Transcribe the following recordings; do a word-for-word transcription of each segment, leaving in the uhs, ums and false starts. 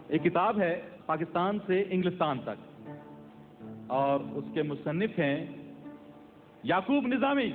ایک کتاب ہے پاکستان سے انگلستان تک، اور اس کے مصنف ہیں یعقوب نظامی۔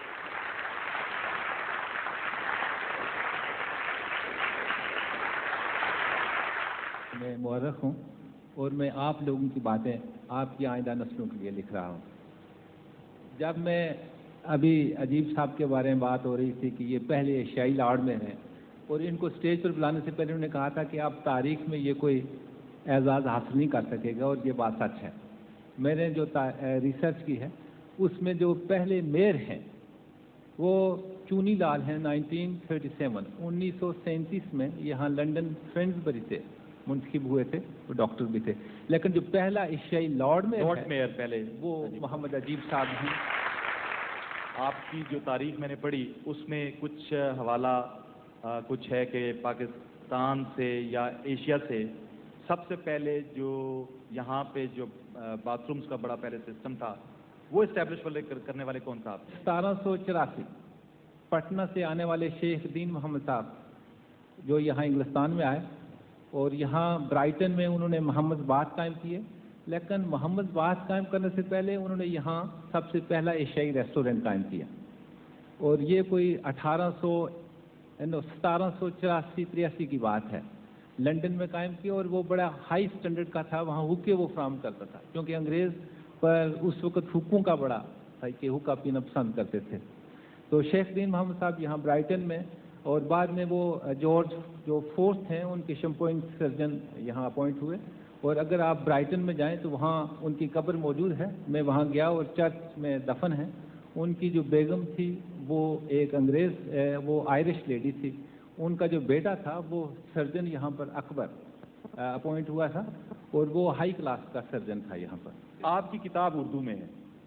میں مورخ ہوں اور میں آپ لوگوں کی باتیں آپ کی آئندہ نسلوں کے لیے لکھ رہا ہوں۔ جب میں ابھی عجیب صاحب کے بارے میں بات ہو رہی تھی کہ یہ پہلے ایشیائی لارڈ میں ہیں، اور ان کو اسٹیج پر بلانے سے پہلے انہوں نے کہا تھا کہ آپ تاریخ میں یہ کوئی اعزاز حاصل نہیں کر سکے گا، اور یہ بات سچ ہے۔ میں نے جو ریسرچ کی ہے اس میں جو پہلے میئر ہیں وہ چونی لال ہیں، نائنٹین تھرٹی سیون انیس سو سینتیس میں یہاں لنڈن فرینڈزبری سے منتخب ہوئے تھے، وہ ڈاکٹر بھی تھے، لیکن جو پہلا ایشیائی لارڈ میئر میئر پہلے وہ محمد عجیب صاحب ہیں۔ آپ کی جو تاریخ میں نے پڑھی اس میں کچھ حوالہ آ, کچھ ہے کہ پاکستان سے یا ایشیا سے سب سے پہلے جو یہاں پہ جو باتھ رومز کا بڑا پہلے سسٹم تھا وہ اسٹیبلش کرنے والے کون صاحب تھے؟ ستارہ سو چوراسی پٹنہ سے آنے والے شیخ دین محمد صاحب جو یہاں انگلستان میں آئے، اور یہاں برائٹن میں انہوں نے محمد بات قائم کیے، لیکن محمد بات قائم کرنے سے پہلے انہوں نے یہاں سب سے پہلا ایشیائی ریسٹورینٹ قائم کیا، اور یہ کوئی اٹھارہ سو ستارہ سو چوراسی تریاسی کی بات ہے، لنڈن میں قائم کیا، اور وہ بڑا ہائی اسٹینڈرڈ کا تھا، وہاں حکے وہ فراہم کرتا تھا، کیونکہ انگریز پر اس وقت حکوں کا بڑا تھا کہ حکا پینا پسند کرتے تھے۔ تو شیخ دین محمد صاحب یہاں برائٹن میں، اور بعد میں وہ جارج جو فورتھ ہیں ان کے شمپوئنگ سرجن یہاں اپوائنٹ ہوئے، اور اگر آپ برائٹن میں جائیں تو وہاں ان کی قبر موجود ہے، میں وہاں گیا اور چرچ میں دفن ہے۔ ان کی جو بیگم تھی وہ ایک انگریز وہ آئرش لیڈی تھی، ان کا جو بیٹا تھا وہ سرجن یہاں پر اکبر اپوائنٹ ہوا تھا، اور وہ ہائی کلاس کا سرجن تھا یہاں پر۔ آپ کی کتاب اردو میں ہے،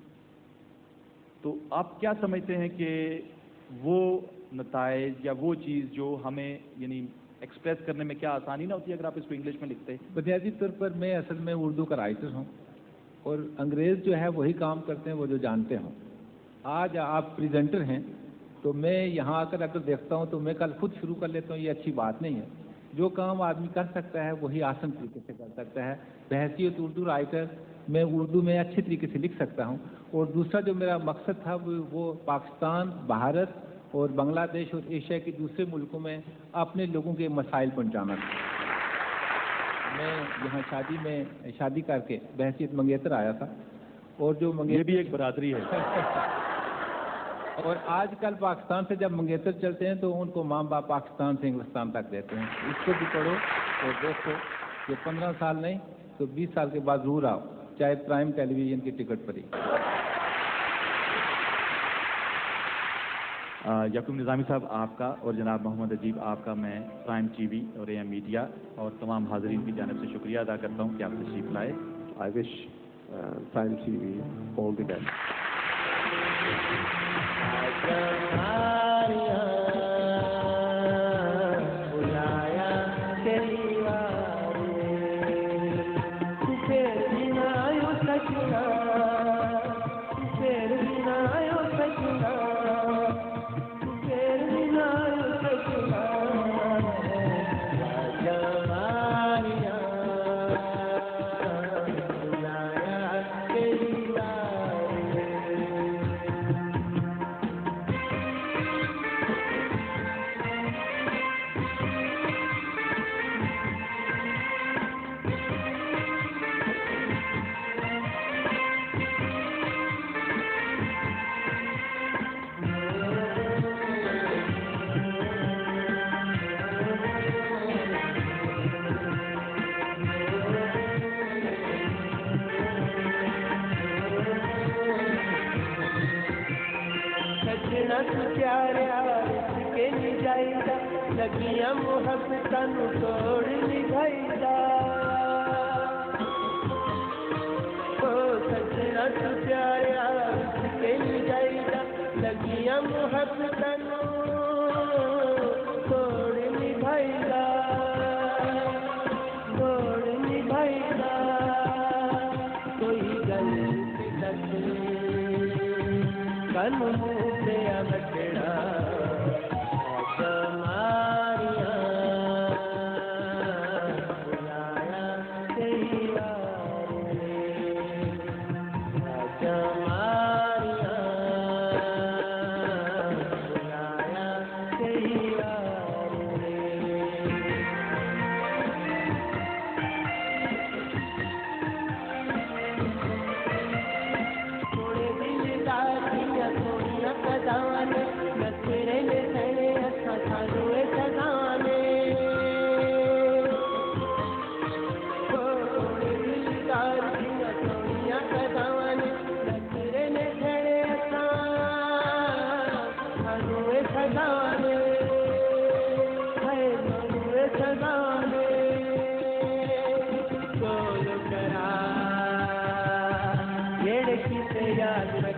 تو آپ کیا سمجھتے ہیں کہ وہ نتائج یا وہ چیز جو ہمیں یعنی ایکسپریس کرنے میں کیا آسانی نہ ہوتی ہے اگر آپ اس کو انگلش میں لکھتے؟ بنیادی طور پر میں اصل میں اردو کا رائٹر ہوں، اور انگریز جو ہے وہی کام کرتے ہیں وہ جو جانتے ہوں۔ آج آپ پریزنٹر ہیں تو میں یہاں آ کر اگر دیکھتا ہوں تو میں کل خود شروع کر لیتا ہوں، یہ اچھی بات نہیں ہے۔ جو کام آدمی کر سکتا ہے وہی آسان طریقے سے کر سکتا ہے۔ بحیثیت اردو رائٹر میں اردو میں اچھے طریقے سے لکھ سکتا ہوں، اور دوسرا جو میرا مقصد تھا وہ پاکستان، بھارت اور بنگلہ دیش اور ایشیا کے دوسرے ملکوں میں اپنے لوگوں کے مسائل پہنچانا تھا۔ میں یہاں شادی میں شادی کر کے بحیثیت منگیتر آیا تھا، اور جو منگیتر بھی ایک برادری ہے اور آج کل پاکستان سے جب منگیتر چلتے ہیں تو ان کو ماں باپ پاکستان سے انگلستان تک دیتے ہیں۔ اس کو بھی پڑھو اور دیکھو کہ پندرہ سال نہیں تو بیس سال کے بعد ضرور آؤ، چاہے پرائم ٹیلی ویژن کی ٹکٹ پر ہی۔ یعقوب نظامی صاحب آپ کا اور جناب محمد عجیب آپ کا میں پرائم ٹی وی اور اے ایم میڈیا اور تمام حاضرین کی جانب سے شکریہ ادا کرتا ہوں کہ آپ تشریف لائے۔ I wish prime TV all the best. لگیاں محبتاں نو توڑ نبھائیدا، او سجنا تو پیاریا کہ نجائیدا، لگیاں محبتاں نو توڑ نبھائیدا، توڑ نبھائیدا، کوئی گل دس کن منہ تے بچڑا आस